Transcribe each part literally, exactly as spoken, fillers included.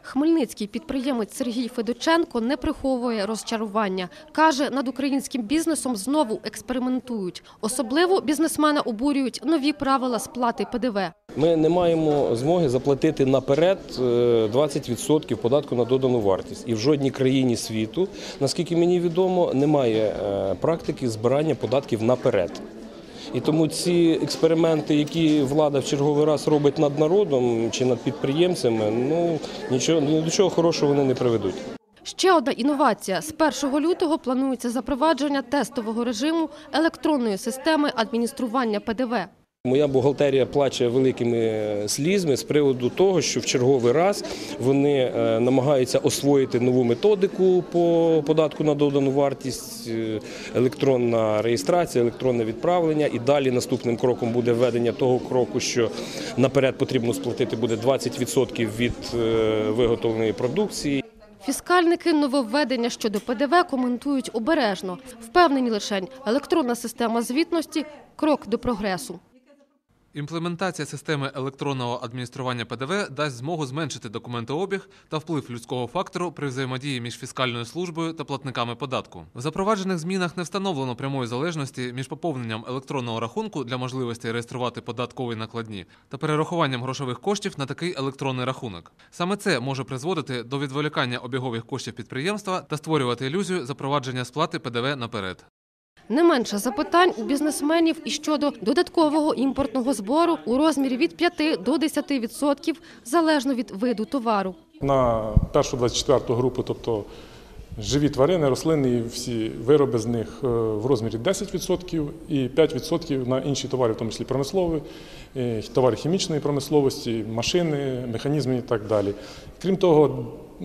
Хмельницький підприємець Сергій Федоченко не приховує розчарування. Каже, над українським бізнесом знову експериментують. Особливо бізнесмена обурюють нові правила сплати Пе Де Ве. Ми не маємо змоги заплатити наперед двадцять відсотків податку на додану вартість. І в жодній країні світу, наскільки мені відомо, немає практики збирання податків наперед. І тому ці експерименти, які влада в черговий раз робить над народом чи над підприємцями, ну, нічого, ні до чого хорошого вони не приведуть. Ще одна інновація. З першого лютого планується запровадження тестового режиму електронної системи адміністрування Пе Де Ве. Моя бухгалтерія плаче великими слізьми з приводу того, що в черговий раз вони намагаються освоїти нову методику по податку на додану вартість, електронна реєстрація, електронне відправлення. І далі наступним кроком буде введення того кроку, що наперед потрібно сплатити буде двадцять відсотків від виготовленої продукції. Фіскальники нововведення щодо Пе Де Ве коментують обережно. Впевнені лишень, електронна система звітності – крок до прогресу. Імплементація системи електронного адміністрування Пе Де Ве дасть змогу зменшити документообіг та вплив людського фактору при взаємодії між фіскальною службою та платниками податку. В запроваджених змінах не встановлено прямої залежності між поповненням електронного рахунку для можливості реєструвати податкові накладні та перерахуванням грошових коштів на такий електронний рахунок. Саме це може призводити до відволікання обігових коштів підприємства та створювати ілюзію запровадження сплати Пе Де Ве наперед. Не менше запитань у бізнесменів і щодо додаткового імпортного збору у розмірі від п'яти до десяти відсотків залежно від виду товару. На першу двадцять четверту групу, тобто живі тварини, рослини і всі вироби з них в розмірі десять відсотків і п'ять відсотків на інші товари, в тому числі промислові, товари хімічної промисловості, машини, механізми і так далі. Крім того,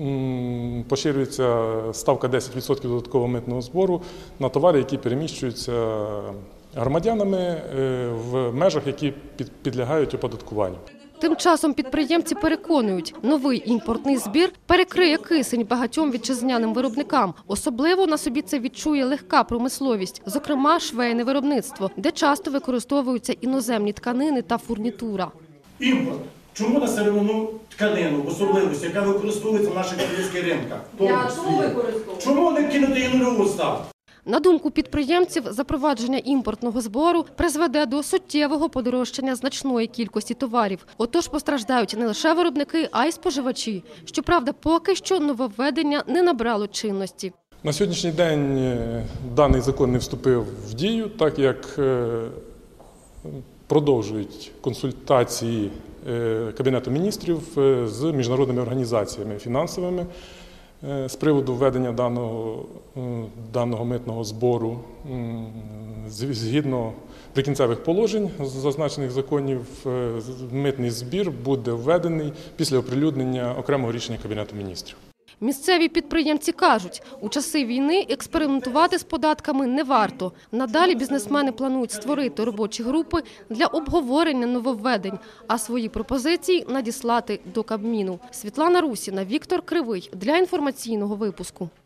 поширюється ставка десять відсотків додаткового митного збору на товари, які переміщуються громадянами в межах, які підлягають оподаткуванню. Тим часом підприємці переконують, новий імпортний збір перекриє кисень багатьом вітчизняним виробникам. Особливо на собі це відчує легка промисловість, зокрема швейне виробництво, де часто використовуються іноземні тканини та фурнітура. Імпорт. Чому на сировину тканину, особливості, яка використовується в наших українських ринках? Чому не кинути її нульову ставку? На думку підприємців, запровадження імпортного збору призведе до суттєвого подорожчання значної кількості товарів. Отож постраждають не лише виробники, а й споживачі. Щоправда, поки що нововведення не набрало чинності. На сьогоднішній день даний закон не вступив в дію, так як продовжують консультації Кабінету міністрів з міжнародними організаціями фінансовими з приводу введення даного, даного митного збору. Згідно прикінцевих положень зазначених законів, митний збір буде введений після оприлюднення окремого рішення Кабінету міністрів. Місцеві підприємці кажуть, у часи війни експериментувати з податками не варто. Надалі бізнесмени планують створити робочі групи для обговорення нововведень, а свої пропозиції надіслати до Кабміну. Світлана Русіна, Віктор Кривий для інформаційного випуску.